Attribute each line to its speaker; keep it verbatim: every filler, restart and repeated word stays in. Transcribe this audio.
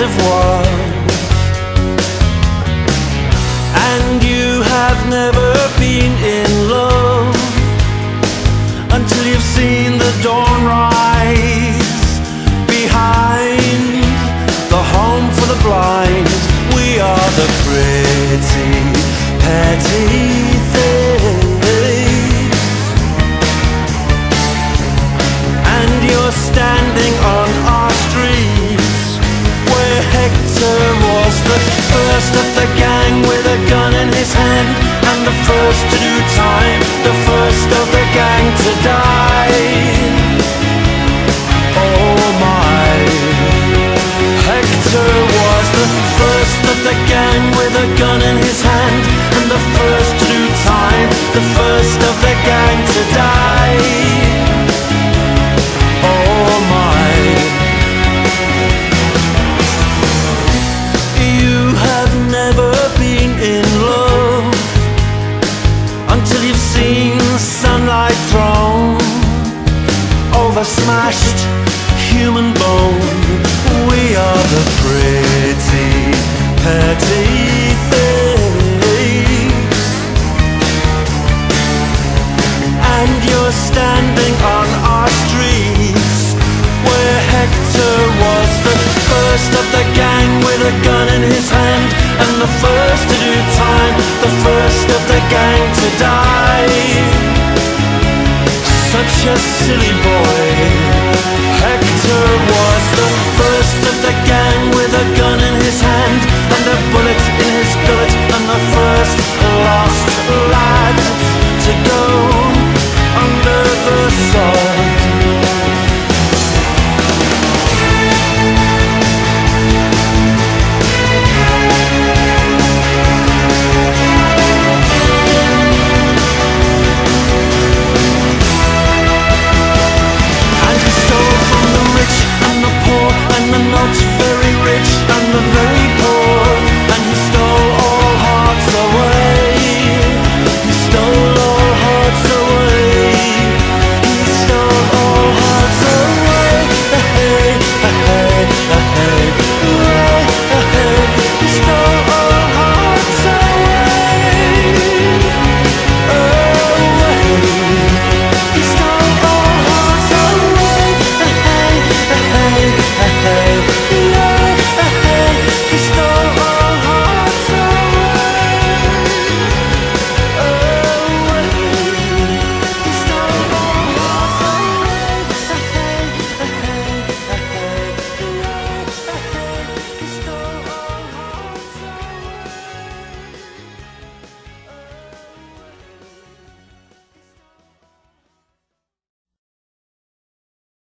Speaker 1: of was. And you have never been in love until you've seen the dawn rise behind the home for the blind. We are the pretty, petty things, and you're standing on our streets where Hector was the first of the gang with a gun in his hand, and the first to do time, the first of the gang to die. Oh my, Hector was the first of the gang with a gun in his hand, and the first to do time, the first of the gang to die. Oh my, you have never been in love until you've seen sunlight thrown over smashed human bone. We are the pretty, petty things, and you're standing on our streets where Hector was the first of the gang with a gun in his hand, and the first to do time, the first of the gang to die. Such a silly boy.